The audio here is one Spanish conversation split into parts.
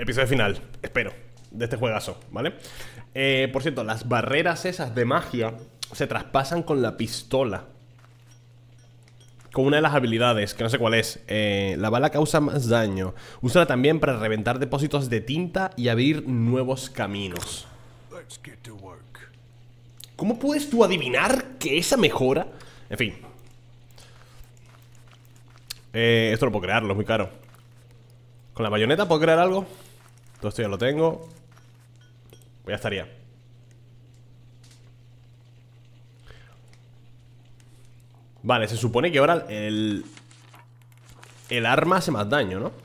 episodio final, espero, de este juegazo, ¿vale? Por cierto, las barreras esas de magia se traspasan con la pistola, con una de las habilidades, que no sé cuál es. La bala causa más daño. Úsala también para reventar depósitos de tinta y abrir nuevos caminos. ¿Cómo puedes tú adivinar que esa mejora? En fin. Esto no puedo crearlo, es muy caro. ¿Con la bayoneta puedo crear algo? Todo esto ya lo tengo. Pues ya estaría. Vale, se supone que ahora el arma hace más daño, ¿no?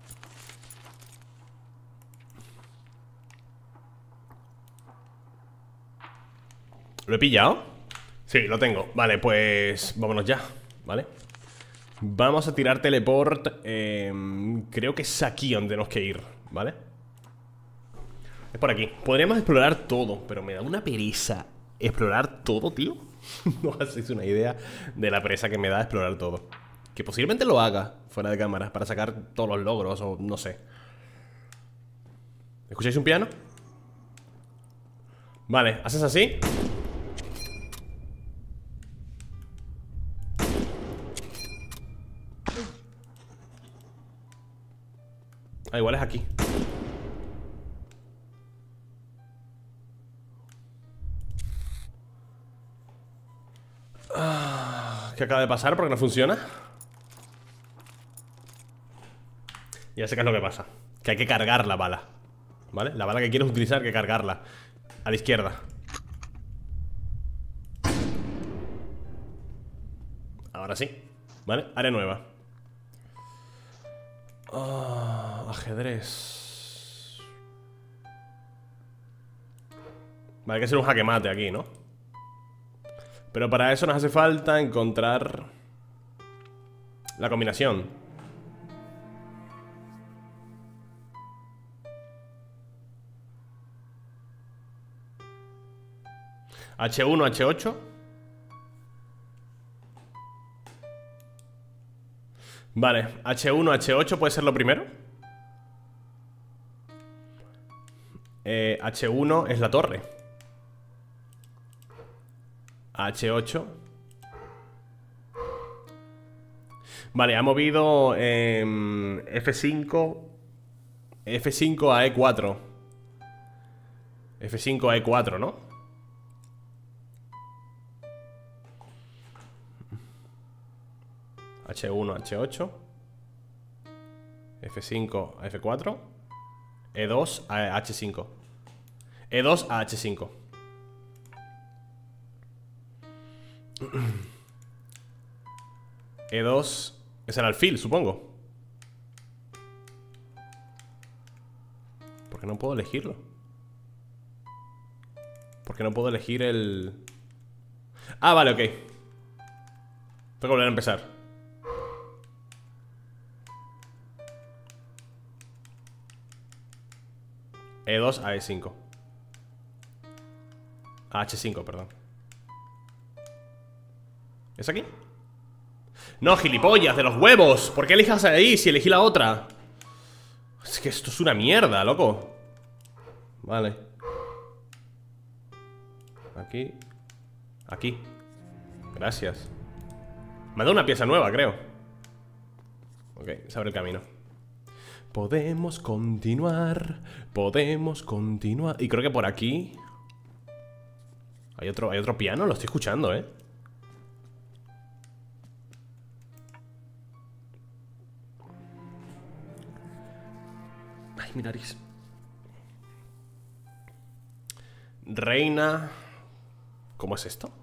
¿Lo he pillado? Sí, lo tengo. Vale, pues vámonos ya, ¿vale? Vamos a tirar teleport. Creo que es aquí donde tenemos que ir, ¿vale? Es por aquí. Podríamos explorar todo, pero me da una pereza explorar todo, tío. No hacéis una idea de la pereza que me da explorar todo. Que posiblemente lo haga fuera de cámara para sacar todos los logros o no sé. ¿Escucháis un piano? Vale, haces así. Ah, igual es aquí. ¿Qué acaba de pasar? ¿Por qué no funciona? Ya sé qué es lo que pasa. Que hay que cargar la bala, ¿vale? La bala que quieres utilizar hay que cargarla. A la izquierda. Ahora sí, ¿vale? Área nueva. Ajedrez. Vale, hay que hacer un jaque mate aquí, ¿no? Pero para eso nos hace falta encontrar la combinación. H1, H8. Vale, H1, H8 puede ser lo primero. H1 es la torre. H8. Vale, ha movido F5. F5 a E4. F5 a E4, ¿no? H1 a H8. F5 a F4. E2 a H5. E2 a H5. E2 es el alfil, supongo. ¿Por qué no puedo elegirlo? ¿Por qué no puedo elegir el...? Ah, vale, ok. Tengo que volver a empezar. E2 a E5. A H5, perdón. ¿Es aquí? No, gilipollas, de los huevos. ¿Por qué elijas ahí si elegí la otra? Es que esto es una mierda, loco. Vale. Aquí. Aquí. Gracias. Me ha dado una pieza nueva, creo. Ok, se abre el camino. Podemos continuar. Podemos continuar. Y creo que por aquí hay otro piano, lo estoy escuchando, ¿eh? Ay, mi nariz. Reina. ¿Cómo es esto?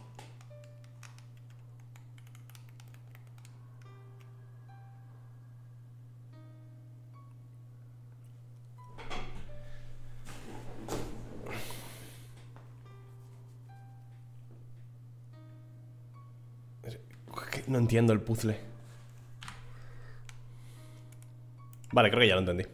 No entiendo el puzzle. Vale, creo que ya lo entendí.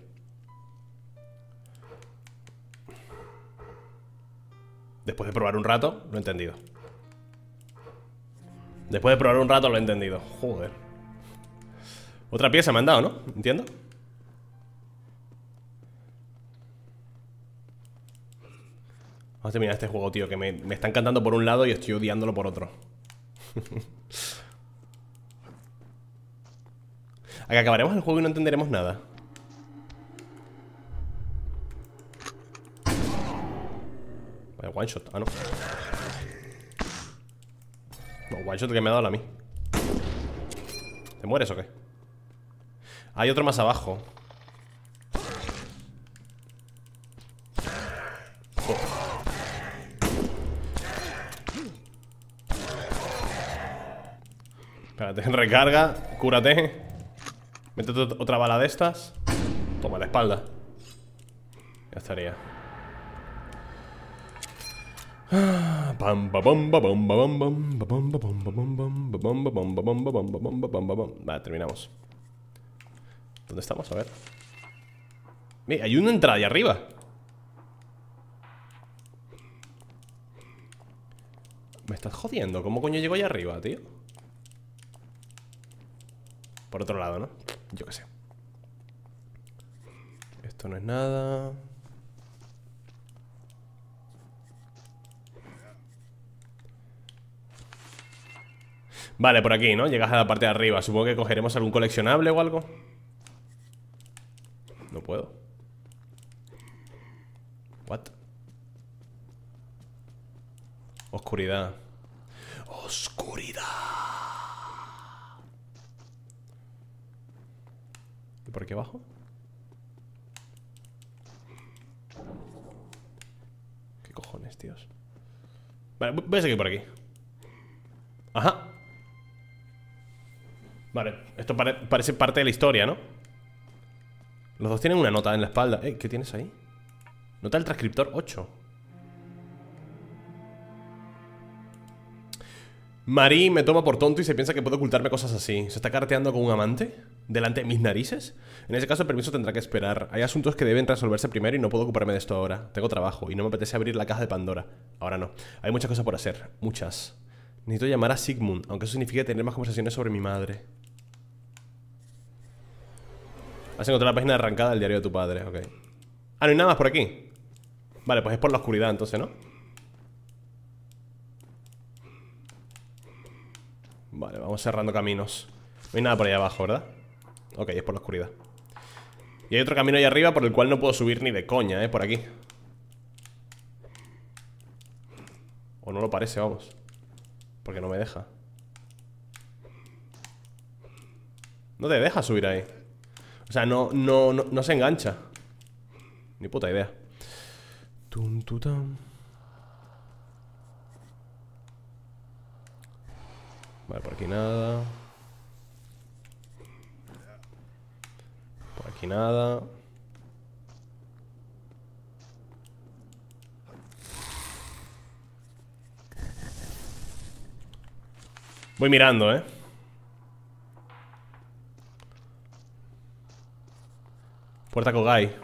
Después de probar un rato, lo he entendido. Después de probar un rato, lo he entendido. Joder. Otra pieza me han dado, ¿no? Entiendo. Vamos a terminar este juego, tío, que me está encantando por un lado y estoy odiándolo por otro. A que acabaremos el juego y no entenderemos nada. Vale, one shot, ah no. No, one shot que me ha dado a mí. ¿Te mueres o qué? Hay otro más abajo. Espérate, recarga, cúrate. Métete otra bala de estas. Toma la espalda. Ya estaría. Vale, terminamos. ¿Dónde estamos? A ver. Mira, hay una entrada ahí arriba. Me estás jodiendo. ¿Cómo coño llego ahí arriba, tío? Por otro lado, ¿no? Yo qué sé. Esto no es nada. Vale, por aquí, ¿no? Llegas a la parte de arriba. Supongo que cogeremos algún coleccionable o algo. No puedo. What? Oscuridad. Oscuridad. ¿Y por aquí abajo? ¿Qué cojones, tíos? Vale, voy a seguir por aquí. Ajá. Vale, esto parece parte de la historia, ¿no? Los dos tienen una nota en la espalda. ¿Qué tienes ahí? Nota del transcriptor 8. Marie me toma por tonto y se piensa que puedo ocultarme cosas así. ¿Se está carteando con un amante? ¿Delante de mis narices? En ese caso el permiso tendrá que esperar. Hay asuntos que deben resolverse primero y no puedo ocuparme de esto ahora. Tengo trabajo y no me apetece abrir la caja de Pandora. Ahora no. Hay muchas cosas por hacer. Muchas. Necesito llamar a Sigmund, aunque eso signifique tener más conversaciones sobre mi madre. Has encontrado la página arrancada del diario de tu padre, ok. Ah, no hay nada más por aquí. Vale, pues es por la oscuridad entonces, ¿no? Vale, vamos cerrando caminos. No hay nada por ahí abajo, ¿verdad? Ok, es por la oscuridad. Y hay otro camino ahí arriba por el cual no puedo subir ni de coña, por aquí. O no lo parece, vamos. Porque no me deja. No te deja subir ahí. O sea, no se engancha. Ni puta idea. Tum, tutam. Vale, por aquí nada. Por aquí nada. Voy mirando, ¿eh? Puerta Kogai.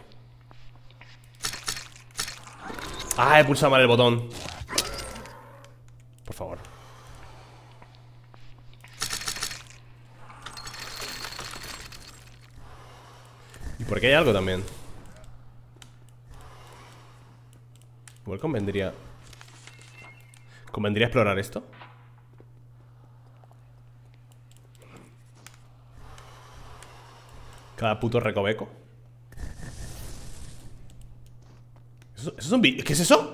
Ah, he pulsado mal el botón. Por favor. ¿Y por qué hay algo también? Igual convendría explorar esto. Cada puto recoveco. ¿Eso es un ¿Qué es eso?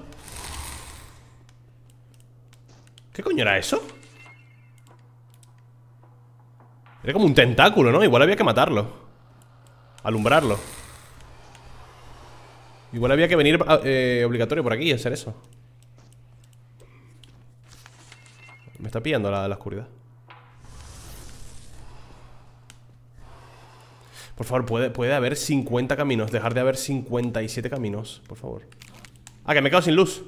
¿Qué coño era eso? Era como un tentáculo, ¿no? Igual había que matarlo. Alumbrarlo. Igual había que venir obligatorio por aquí y hacer eso. Me está pillando la oscuridad. Por favor, puede haber 50 caminos. Dejar de haber 57 caminos, por favor. Ah, que me he quedado sin luz.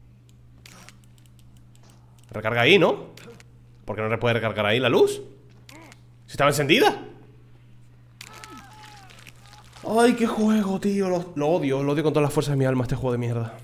Recarga ahí, ¿no? ¿Por qué no se puede recargar ahí la luz? Si estaba encendida. Ay, qué juego, tío. Lo odio con todas las fuerzas de mi alma este juego de mierda.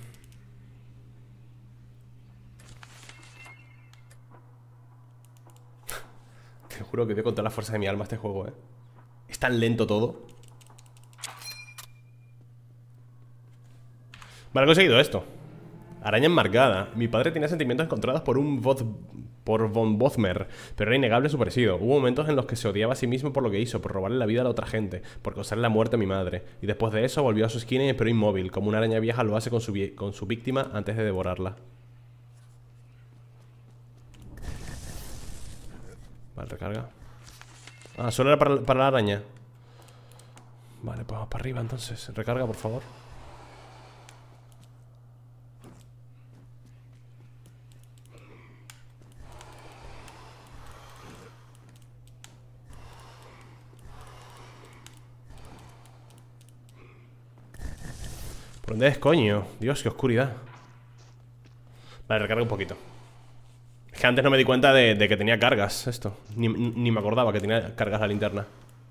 Te juro que odio con todas las fuerzas de mi alma este juego, Es tan lento todo. Vale, he conseguido esto. Araña enmarcada. Mi padre tenía sentimientos encontrados por von Bothmer, pero era innegable su parecido. Hubo momentos en los que se odiaba a sí mismo por lo que hizo, por robarle la vida a la otra gente, por causarle la muerte a mi madre. Y después de eso volvió a su esquina y esperó inmóvil, como una araña vieja lo hace con su víctima antes de devorarla. Vale, recarga. Ah, solo era para la araña. Vale, pues vamos para arriba entonces. Recarga, por favor. ¿Por dónde es, coño? Dios, qué oscuridad. Vale, recarga un poquito. Es que antes no me di cuenta de que tenía cargas esto. Ni me acordaba que tenía cargas la linterna.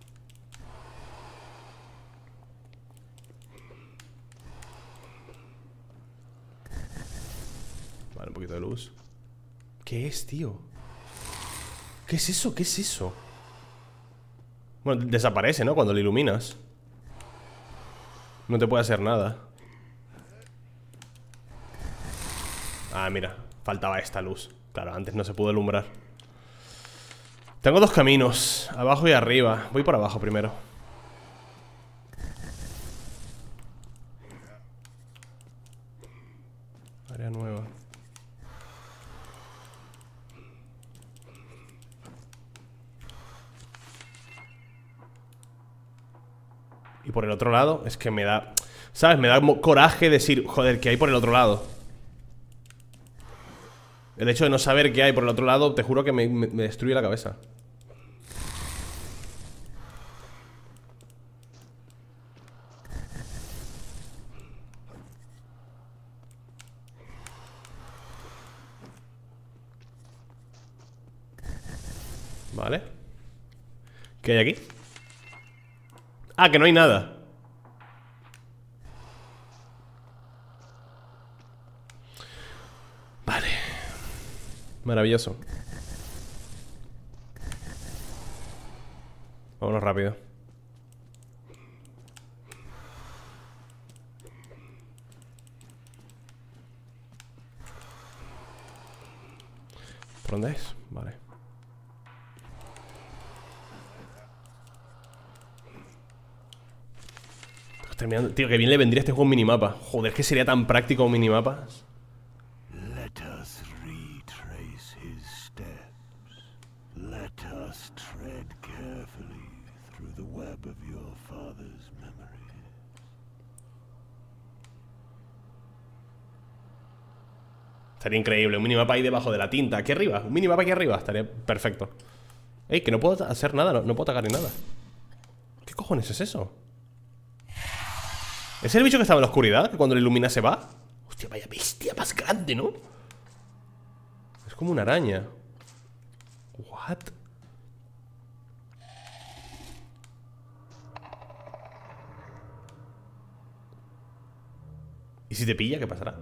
Vale, un poquito de luz. ¿Qué es, tío? ¿Qué es eso? ¿Qué es eso? Bueno, desaparece, ¿no? Cuando lo iluminas. No te puede hacer nada. Ah, mira, faltaba esta luz. Claro, antes no se pudo alumbrar. Tengo dos caminos, abajo y arriba. Voy por abajo primero. Área nueva. Y por el otro lado, es que me da... ¿Sabes? Me da coraje decir, joder, ¿qué hay por el otro lado? El hecho de no saber qué hay por el otro lado, te juro que me destruye la cabeza. Vale. ¿Qué hay aquí? Ah, que no hay nada. Vale. Maravilloso. Vámonos rápido. ¿Por dónde es? Vale. Estoy terminando. Tío, que bien le vendría este juego un minimapa. Joder, que sería tan práctico un minimapa. Let us retrace his steps. Let us tread carefully through the web of your father's memories. Estaría increíble, un minimapa ahí debajo de la tinta. Aquí arriba, un minimapa aquí arriba. Estaría perfecto. Ey, que no puedo hacer nada, no puedo atacar ni nada. ¿Qué cojones es eso? ¿Es el bicho que estaba en la oscuridad? Que cuando lo ilumina se va. Hostia, vaya bestia más grande, ¿no? Es como una araña. What? ¿Y si te pilla, qué pasará?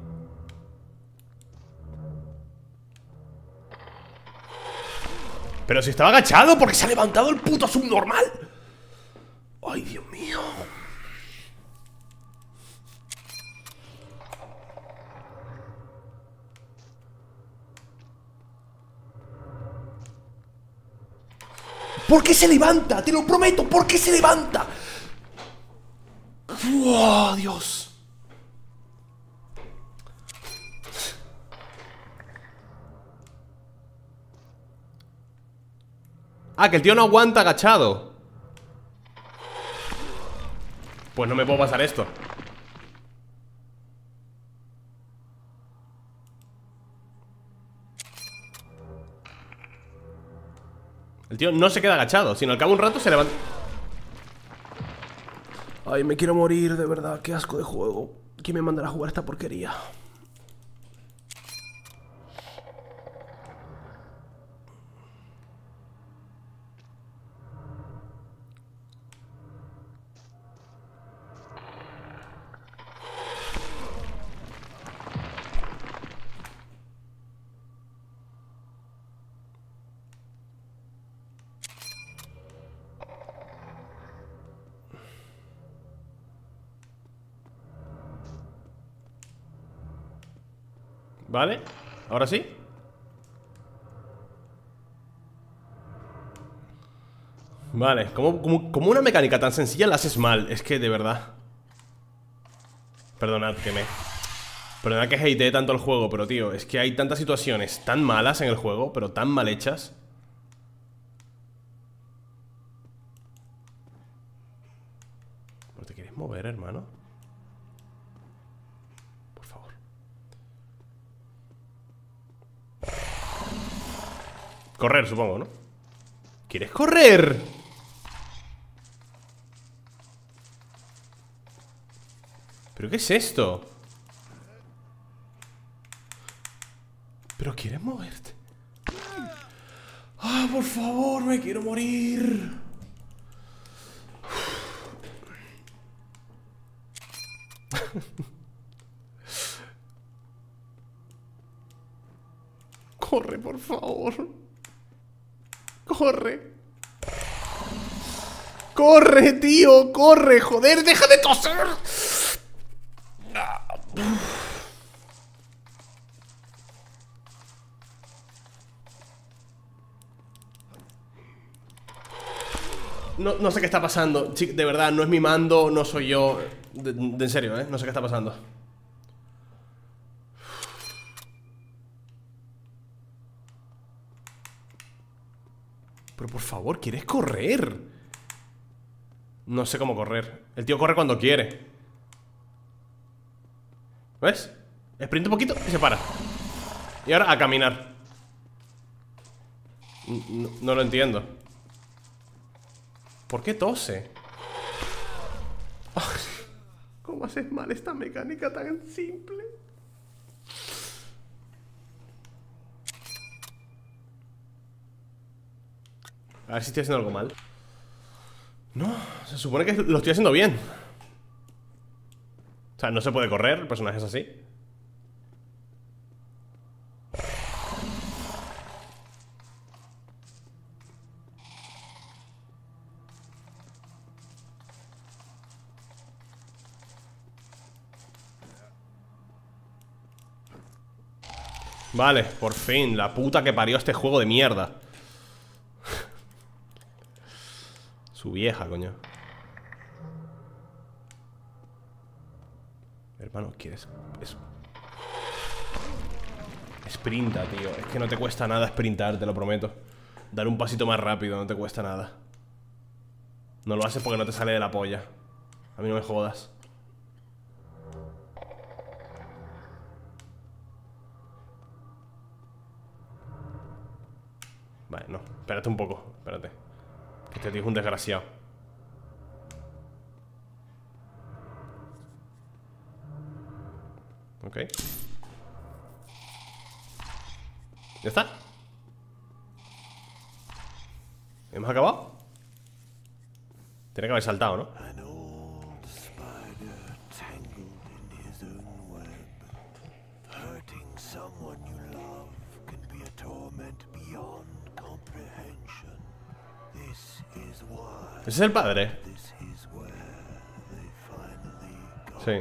Pero si estaba agachado, ¿por qué se ha levantado el puto subnormal? Ay, Dios mío. ¿Por qué se levanta? Te lo prometo, ¿por qué se levanta? ¡Oh, Dios! Ah, que el tío no aguanta agachado. Pues no me puedo pasar esto. El tío no se queda agachado, sino al cabo de un rato se levanta. Ay, me quiero morir, de verdad, qué asco de juego. ¿Quién me mandará a jugar esta porquería? Vale, ahora sí. Vale, como una mecánica tan sencilla la haces mal. Es que de verdad. Perdonad que hatee tanto el juego, pero tío, es que hay tantas situaciones tan malas en el juego, pero tan mal hechas. ¿No te quieres mover, hermano? Por favor. Correr, supongo, ¿no? ¿Quieres correr? ¿Pero qué es esto? ¿Pero quieres moverte? ¡Ah, por favor! ¡Me quiero morir! Corre, por favor. Corre. Corre, tío, corre, joder, deja de toser. No sé qué está pasando. De verdad, no es mi mando, no soy yo. En serio, no sé qué está pasando. Pero por favor, ¿quieres correr? No sé cómo correr. El tío corre cuando quiere. ¿Ves? Sprint un poquito y se para. Y ahora a caminar. No lo entiendo. ¿Por qué tose? ¿Cómo haces mal esta mecánica tan simple? A ver si estoy haciendo algo mal. No, se supone que lo estoy haciendo bien. O sea, no se puede correr, el personaje es así. Vale, por fin, la puta que parió este juego de mierda. Su vieja, coño. Hermano, ¿quieres? Sprinta, tío. Es que no te cuesta nada sprintar, te lo prometo. Dar un pasito más rápido, no te cuesta nada. No lo haces porque no te sale de la polla. A mí no me jodas. Vale, no, espérate un poco, espérate. Que este tío es un desgraciado. Ok. ¿Ya está? ¿Hemos acabado? Tiene que haber saltado, ¿no? An old spider tangled in his own web. Hurting someone you love can be a torment beyond comprehension. This is why. Ese es el padre. This is where they finally got Sí. him.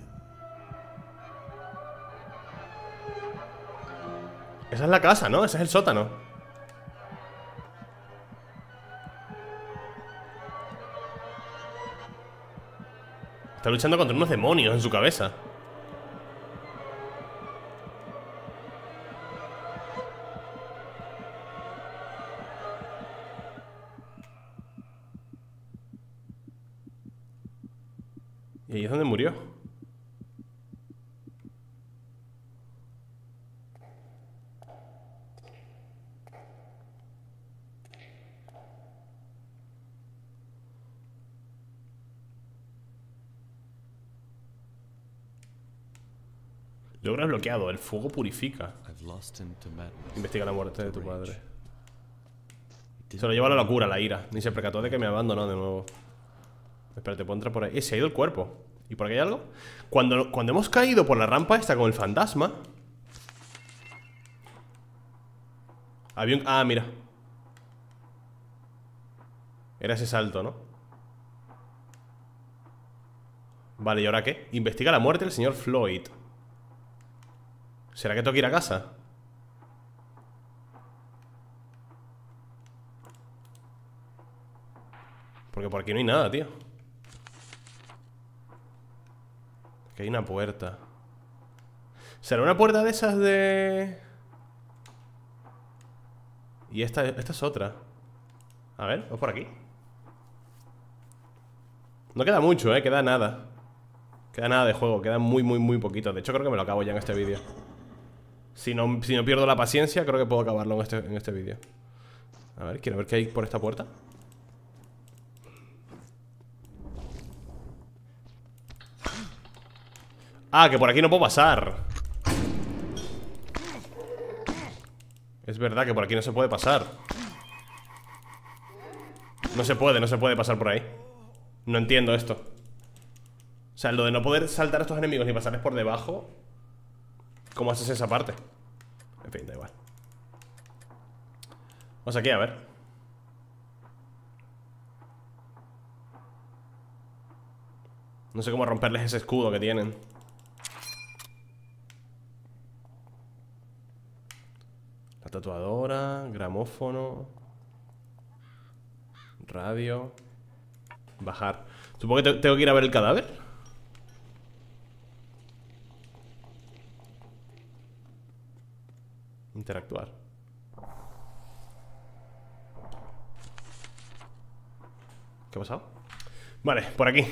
Esa es la casa, ¿no? Ese es el sótano. Está luchando contra unos demonios en su cabeza. Y ahí es donde murió. Logras bloqueado, el fuego purifica. Investiga la muerte de tu padre. Se lo lleva a la locura, la ira. Ni se percató de que me abandonó de nuevo. Espérate, puedo entrar por ahí. Se ha ido el cuerpo. ¿Y por aquí hay algo? Cuando hemos caído por la rampa esta con el fantasma, había un... Ah, mira. Era ese salto, ¿no? Vale, ¿y ahora qué? Investiga la muerte del señor Floyd. ¿Será que tengo que ir a casa? Porque por aquí no hay nada, tío. Aquí hay una puerta. ¿Será una puerta de esas de...? Y esta es otra. A ver, vamos por aquí. No queda mucho, queda nada. Queda nada de juego, queda muy poquito. De hecho creo que me lo acabo ya en este vídeo. Si no pierdo la paciencia, creo que puedo acabarlo en este vídeo. A ver, quiero ver qué hay por esta puerta. Ah, que por aquí no puedo pasar. Es verdad que por aquí no se puede pasar. No se puede pasar por ahí. No entiendo esto. O sea, lo de no poder saltar a estos enemigos ni pasarles por debajo. ¿Cómo haces esa parte? En fin, da igual. Vamos aquí, a ver. No sé cómo romperles ese escudo que tienen. La tatuadora, gramófono, radio. Bajar. Supongo que tengo que ir a ver el cadáver. Interactuar. ¿Qué ha pasado? Vale, por aquí.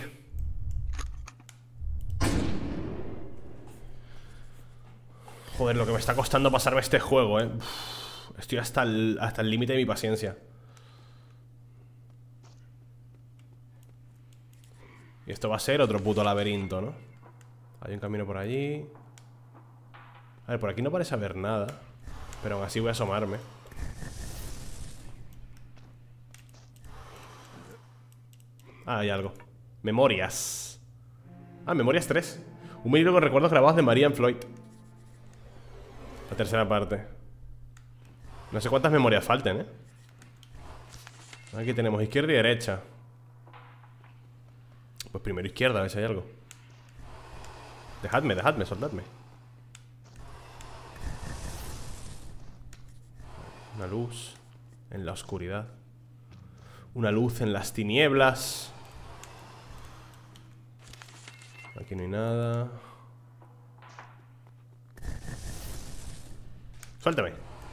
Joder, lo que me está costando pasarme este juego, estoy hasta el límite de mi paciencia. Y esto va a ser otro puto laberinto, ¿no? Hay un camino por allí. A ver, por aquí no parece haber nada. Pero aún así voy a asomarme. Ah, hay algo. Memorias. Ah, Memorias 3. Un libro con recuerdos grabados de Marianne Floyd. La tercera parte. No sé cuántas memorias falten, Aquí tenemos izquierda y derecha. Pues primero izquierda, a ver si hay algo. Dejadme, soltadme. Una luz en la oscuridad. Una luz en las tinieblas. Aquí no hay nada. Suéltame.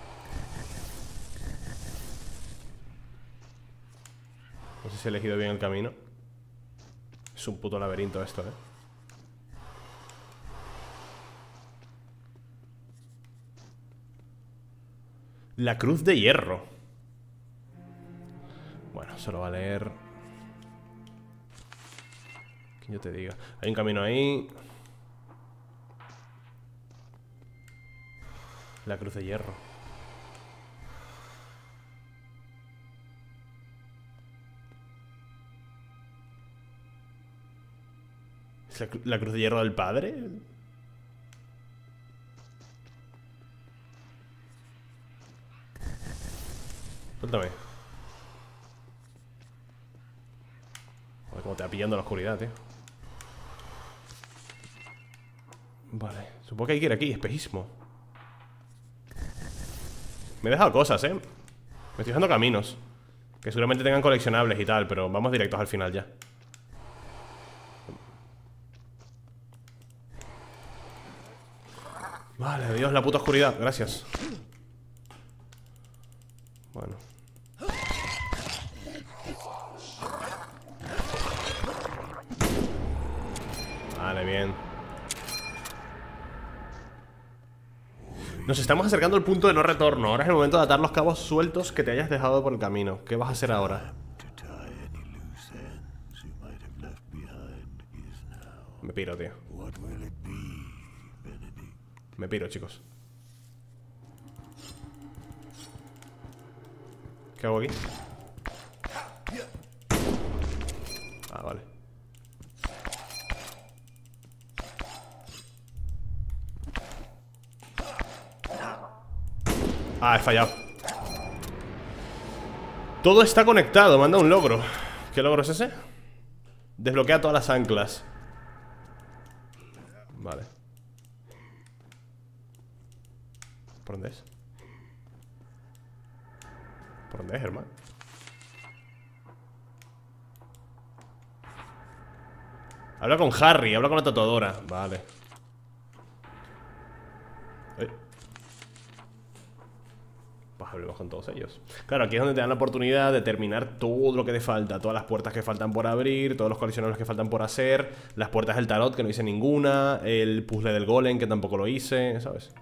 No sé si he elegido bien el camino. Es un puto laberinto esto, La cruz de hierro. Bueno, solo va a leer. Que yo te diga. Hay un camino ahí. La cruz de hierro. ¿Es la cruz de hierro del padre? Suéltame. Joder, como te va pillando la oscuridad, tío. Vale, supongo que hay que ir aquí, espejismo. Me he dejado cosas, Me estoy dejando caminos que seguramente tengan coleccionables y tal, pero vamos directos al final ya. Vale, adiós la puta oscuridad, gracias. Bueno. Vale, bien. Nos estamos acercando al punto de no retorno. Ahora es el momento de atar los cabos sueltos que te hayas dejado por el camino. ¿Qué vas a hacer ahora? Me piro, tío. Me piro, chicos. ¿Qué hago aquí? Ah, vale. Ah, he fallado. Todo está conectado, manda un logro. ¿Qué logro es ese? Desbloquea todas las anclas. Vale. ¿Por dónde es? ¿Por dónde es, hermano? Habla con Harry, habla con la tatuadora. Vale. Pues hablemos con todos ellos. Claro, aquí es donde te dan la oportunidad de terminar todo lo que te falta. Todas las puertas que faltan por abrir, todos los coleccionables que faltan por hacer, las puertas del tarot, que no hice ninguna, el puzzle del golem, que tampoco lo hice, ¿sabes?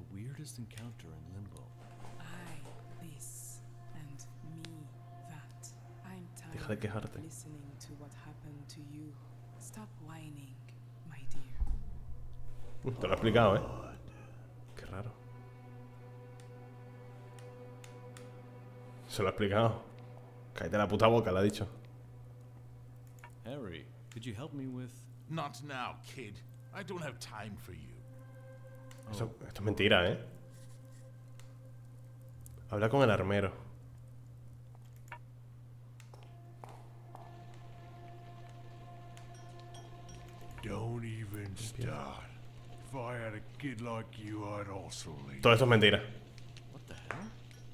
Deja de quejarte. Te lo he explicado, ¿eh? Qué raro. Se lo he explicado. Cállate la puta boca, le ha dicho. Harry, could you help me with... Not now, kid. I don't have time for you. Esto es mentira, ¿eh? Habla con el armero. Don't even start. If I had a kid like you, I'd also leave. Todo esto es mentira. What the hell?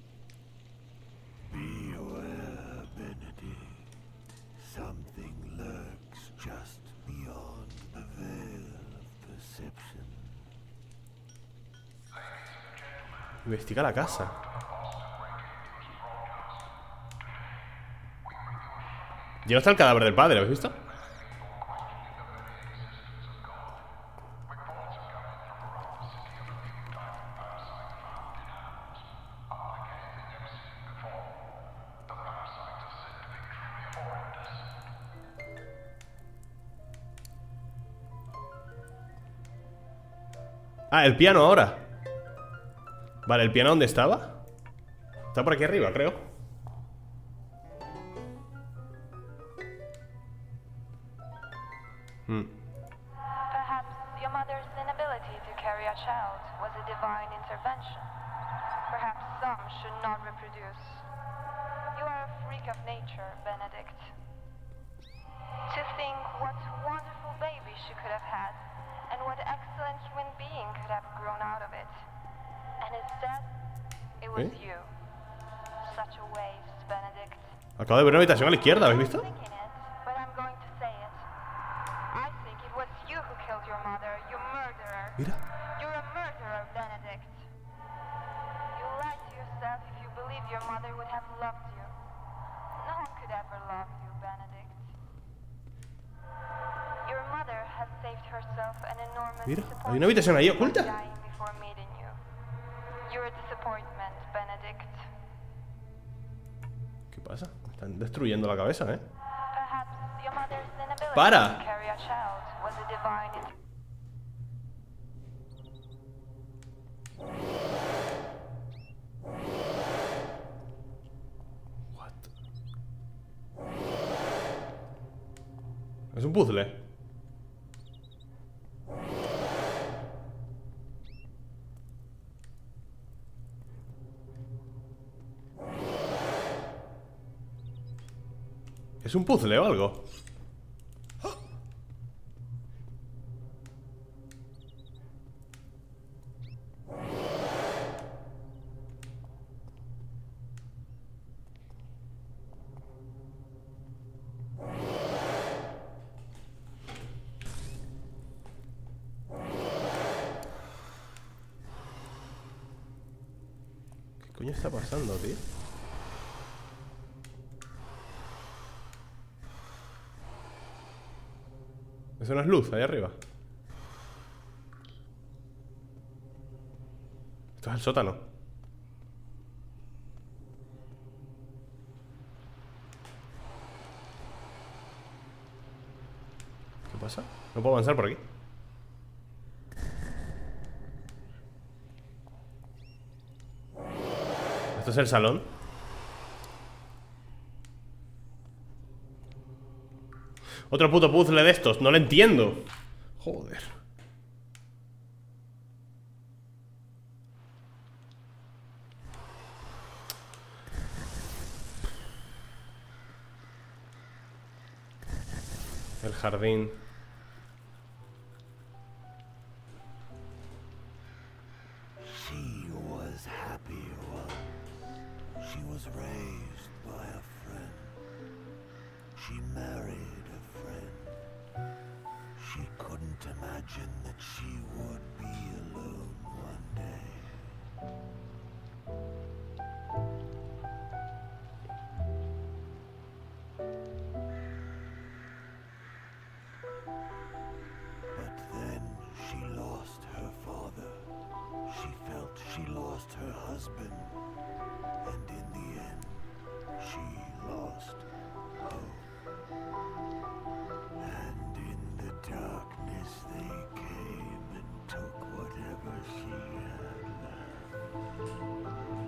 Beware, Benedict. Something lurks just beyond the veil of perception. Investiga la casa. Ya no está el cadáver del padre, ¿habéis visto? Ah, el piano ahora. Vale, ¿el piano dónde estaba? Está por aquí arriba, creo. Perhaps your mother's inability to carry a child was a divine intervention. Perhaps some should not reproduce. You are a freak of nature, Benedict. To think what wonderful baby she could have had, and what excellent human being could have grown out of it. And instead, it was you. Such a waste, Benedict. Acabo de ver una habitación a la izquierda, ¿habéis visto? Thinking it, but I'm going to say it. I think it was you who killed your mother, you murderer. Mira. You're a murderer, Benedict. You lied to yourself if you believed your mother would have loved you. No one could ever love you, Benedict. Your mother has saved herself an enormous Mira, disappointment hay una habitación ahí oculta. by dying before meeting you. You're a disappointment, Benedict. ¿Qué pasa? Me están destruyendo la cabeza, ¿eh? Perhaps your mother's inability Para. to carry a child was a divine What? Es un puzzle. ¿Es un puzzle o algo? ¿Qué coño está pasando, tío? Eso no es luz, ahí arriba. Esto es el sótano. ¿Qué pasa? No puedo avanzar por aquí. Esto es el salón. Otro puto puzzle de estos, no lo entiendo. Joder. El jardín. She was was raised by a friend. She married a friend. She couldn't imagine that she would be alone one day. But then she lost her father. She felt she lost her husband. And in the end, she lost hope. And in the darkness they came and took whatever she had left.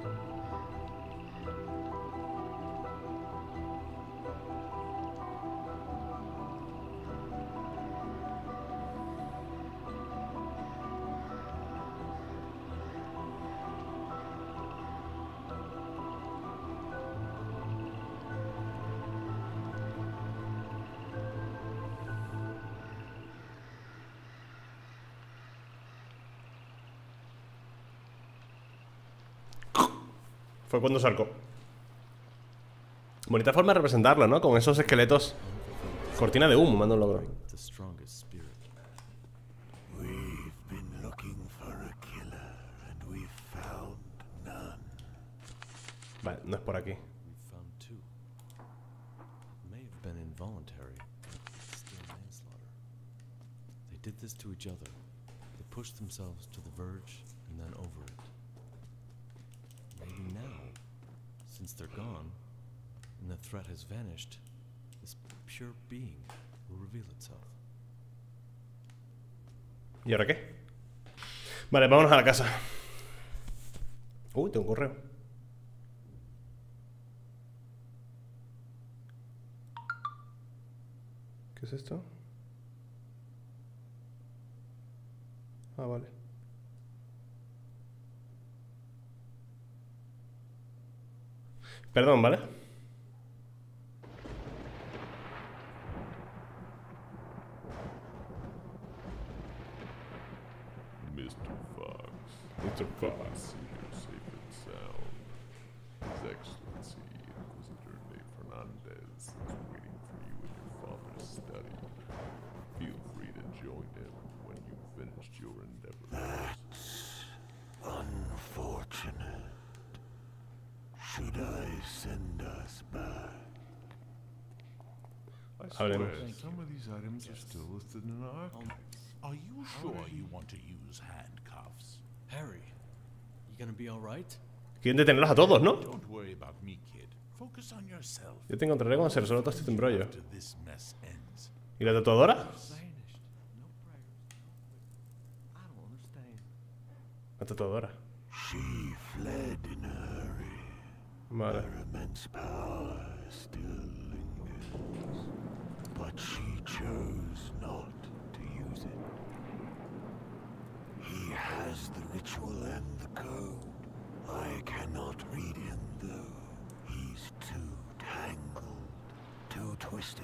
Fue cuando se ahorcó. Bonita forma de representarlo, ¿no? Con esos esqueletos. Cortina de humo, mando un logro. The strongest spirit. We've been looking for a killer and we've found none. Vale, no es por aquí. We found two. May have been involuntary, but still manslaughter. They did this to each other. They pushed themselves to the verge and then over it. Maybe now, since they're gone, and the threat has vanished, this pure being will reveal itself. ¿Y ahora qué? Vale, vámonos a la casa. Uy, tengo un correo. ¿Qué es esto? Ah, vale. Perdón, ¿vale? Mr. Fox. Mr. Fox. You're safe and sound. His Excellency, Inquisitor Nate Fernandez, is waiting for you in your father's study. Feel free to join him when you've finished your endeavor. That's unfortunate. Should I send us back? I Hablemos. swear, some of these items are still listed in our archives. Are you sure you want to use handcuffs? Harry, you gonna be all right? Quieren detenerlos a todos, ¿no? Don't worry about me, kid. Focus on yourself. Yo te encontraré cuando se resuelva todo este embrollo. After this mess ends. ¿Y la tatuadora? Vanished. No prayers. No. I don't understand. La tatuadora. She fled in a hurry. Vale. Her immense power still lingers. But she chose not to use it. He has the ritual and the code. I cannot read him, though. He's too tangled, too twisted.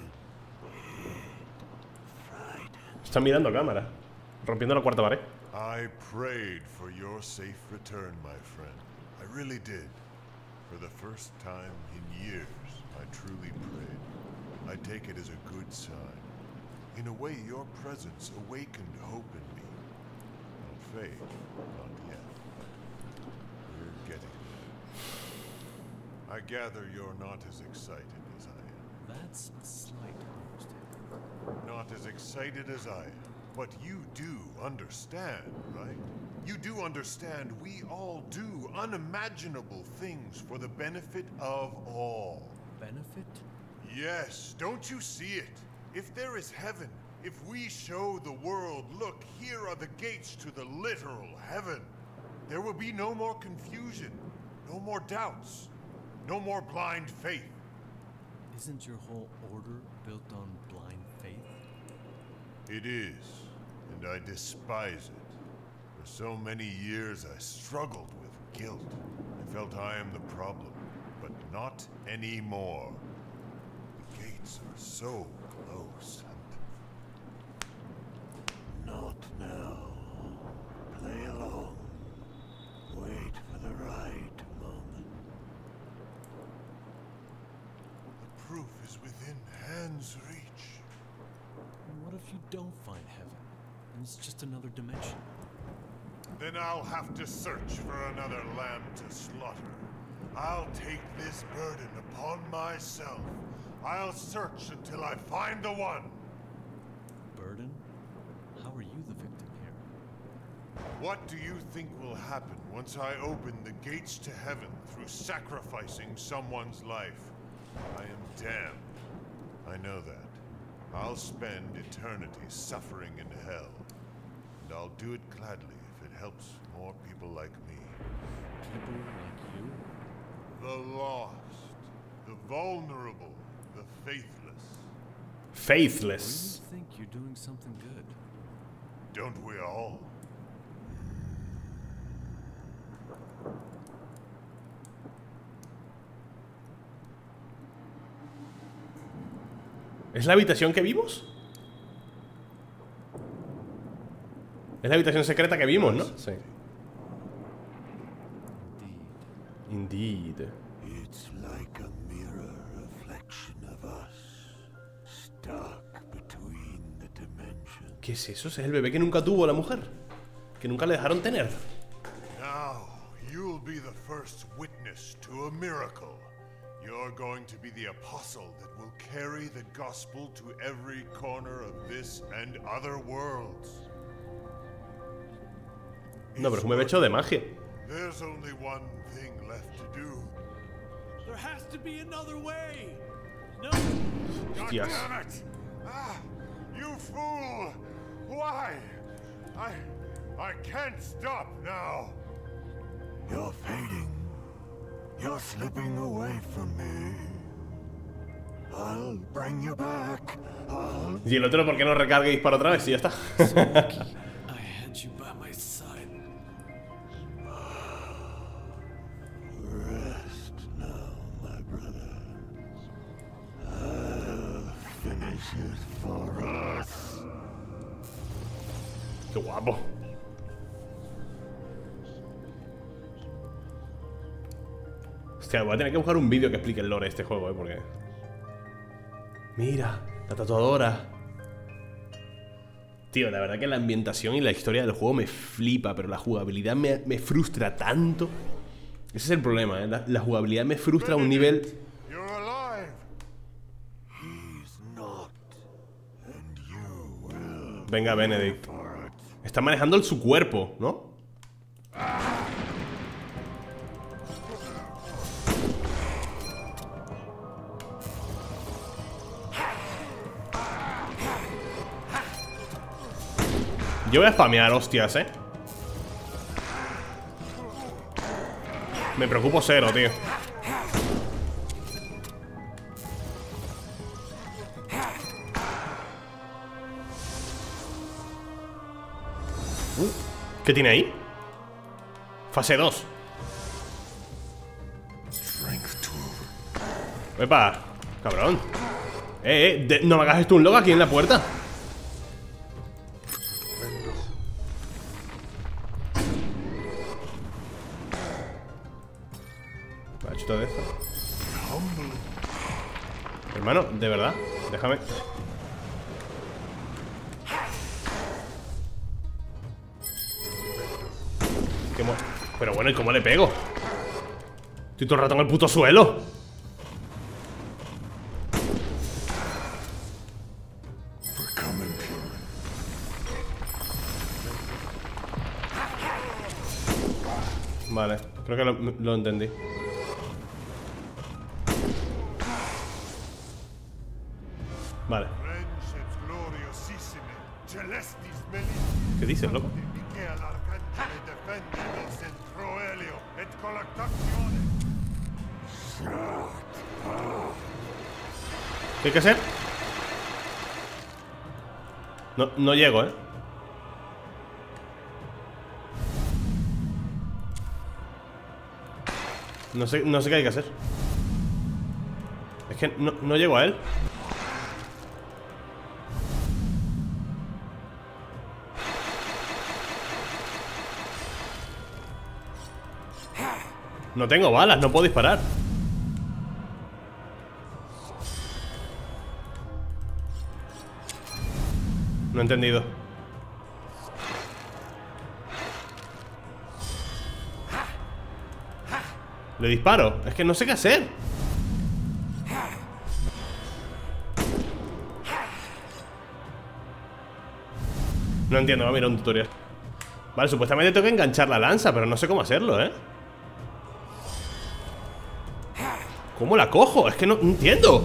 Frightened. Está mirando a cámara. Rompiendo la cuarta pared. I prayed for your safe return, my friend. I really did. For the first time in years, I truly prayed. I take it as a good sign. In a way, your presence awakened hope in me. Not faith, not yet. We're getting there. I gather you're not as excited as I am. That's a slight understatement. Not as excited as I am. But you do understand, right? You do understand we all do unimaginable things for the benefit of all. Benefit? Yes, don't you see it? If there is heaven, if we show the world, look, here are the gates to the literal heaven, there will be no more confusion, no more doubts, no more blind faith. Isn't your whole order built on blind faith? It is, and I despise it. For so many years I struggled with guilt. I felt I am the problem, but not anymore. The gates are so close, and Not now. Play along. Wait for the right moment. proof is within hand's reach. What if you don't find heaven, and it's just another dimension? Then I'll have to search for another lamb to slaughter. I'll take this burden upon myself. I'll search until I find the one. Burden? How are you the victim here? What do you think will happen once I open the gates to heaven through sacrificing someone's life? I am damned. I know that. I'll spend eternity suffering in hell. And I'll do it gladly if it helps more people like me. People like you? The lost, the vulnerable, the faithless. Or Faithless. you think you're doing something good? Don't we all? ¿Es la habitación que vimos? Es la habitación secreta que vimos, ¿no? Sí. Indeed. Indeed. It's like a mirror reflection of us, stuck between the dimensions. ¿Qué es eso? ¿Es el bebé que nunca tuvo la mujer? Que nunca le dejaron tener. Now, you'll be the first witness to a miracle. You're going to be the apostle that will carry the gospel to every corner of this and other worlds. No, pero es un bebé hecho de magia. There's only one thing left to do. There has to be another way! No! God Hostias. damn it! Ah, you fool! Why? I can't stop now. You're fading. You're slipping away from me. I'll bring you back. Y el otro, ¿por qué no recarga y dispara otra vez? Y ya está. I had you by my side. Rest now, my brother. I'll finish it for us. Qué guapo. Hostia, voy a tener que buscar un vídeo que explique el lore de este juego, porque... Mira, la tatuadora. Tío, la verdad que la ambientación y la historia del juego me flipa, pero la jugabilidad me frustra tanto. Ese es el problema, ¿eh? La jugabilidad me frustra a un nivel... You're alive. He's not. And you will Venga, Benedict. for it. Está manejando su cuerpo, ¿no? Yo voy a spamear, hostias, ¿eh? Me preocupo cero, tío. ¿Qué tiene ahí? Fase 2. Epa, cabrón. No me hagas esto un logo aquí en la puerta. Machito de esto. Hermano, de verdad, déjame. Pero bueno, ¿y cómo le pego? Estoy todo el rato en el puto suelo. Vale, creo que lo entendí. Vale. ¿Qué dices, loco? ¿Qué hay que hacer? No llego, ¿eh? No sé qué hay que hacer. Es que no llego a él. No tengo balas, no puedo disparar. No he entendido. Le disparo. Es que no sé qué hacer. No entiendo, va a mirar un tutorial. Vale, supuestamente tengo que enganchar la lanza, pero no sé cómo hacerlo, ¿eh? ¿Cómo la cojo? Es que no entiendo.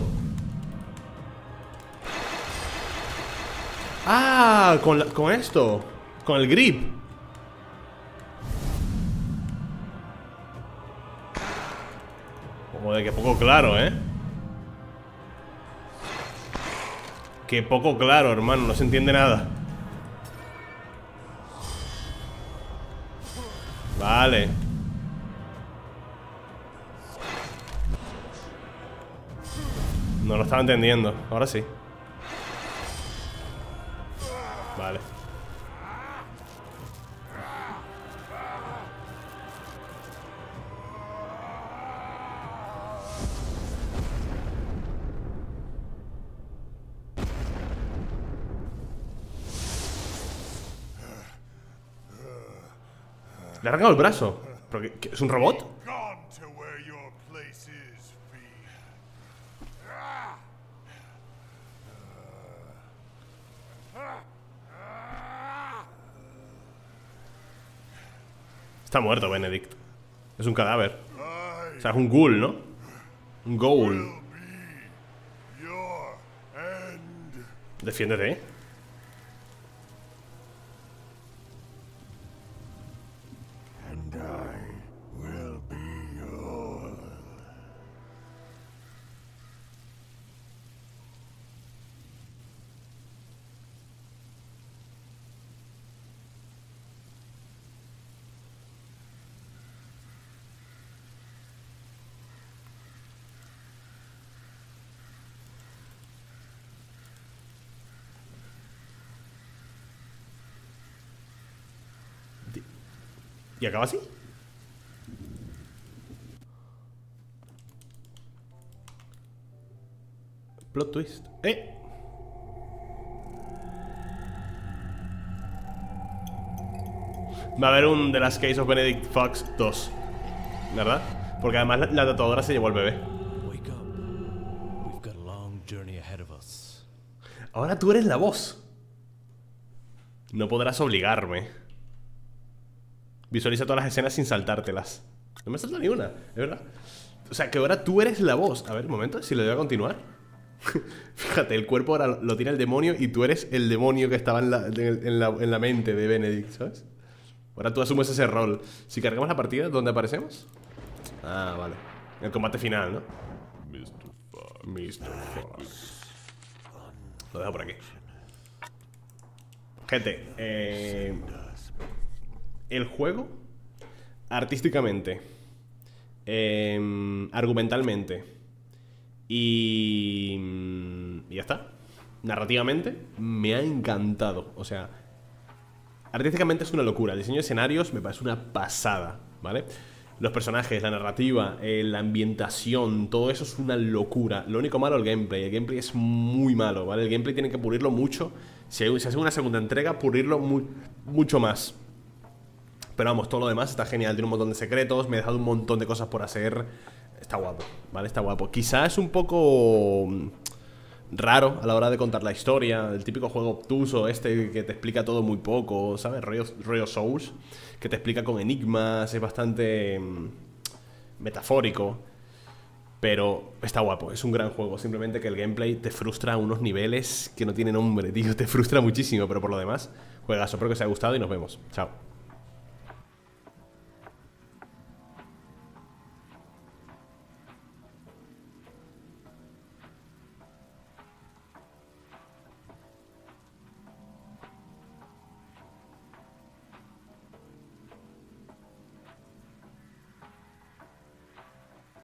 Ah, con esto. Con el grip. Joder, qué poco claro, ¿eh? Qué poco claro, hermano. No se entiende nada. Vale. No lo estaba entendiendo. Ahora sí. Vale. Le ha arrancado el brazo. ¿Pero qué, es un robot? Gone to where your place is, fiend. Está muerto, Benedict. Es un cadáver. O sea, es un ghoul, ¿no? Un ghoul. Will be your end. Defiéndete. And I will be yours. ¿Y acaba así? Plot twist. Va a haber un The Last Case of Benedict Fox 2, ¿verdad? Porque además la tatuadora se llevó el bebé. Wake up. We've got a long journey ahead of us. Ahora tú eres la voz. No podrás obligarme. Visualiza todas las escenas sin saltártelas. No me salta ni una, es verdad. O sea, que ahora tú eres la voz. A ver, un momento, si le doy a continuar. Fíjate, el cuerpo ahora lo tiene el demonio y tú eres el demonio que estaba en la mente de Benedict, ¿sabes? Ahora tú asumes ese rol. Si cargamos la partida, ¿dónde aparecemos? Ah, vale. El combate final, ¿no? Mr. Fox. Lo dejo por aquí. Gente, el juego, artísticamente, argumentalmente y ya está. Narrativamente, me ha encantado. O sea, artísticamente es una locura. El diseño de escenarios me parece una pasada, ¿vale? Los personajes, la narrativa, la ambientación, todo eso es una locura. Lo único malo, el gameplay. El gameplay es muy malo, ¿vale? El gameplay tiene que pulirlo mucho. Si hace una segunda entrega, pulirlo mucho más. Pero vamos, todo lo demás está genial. Tiene un montón de secretos, me he dejado un montón de cosas por hacer. Está guapo, ¿vale? Está guapo. Quizás es un poco raro a la hora de contar la historia. El típico juego obtuso este que te explica todo muy poco, ¿sabes? Rollo Souls, que te explica con enigmas. Es bastante metafórico. Pero está guapo, es un gran juego. Simplemente que el gameplay te frustra a unos niveles que no tienen nombre, tío. Te frustra muchísimo, pero por lo demás, juegazo. Espero que os haya gustado y nos vemos. Chao.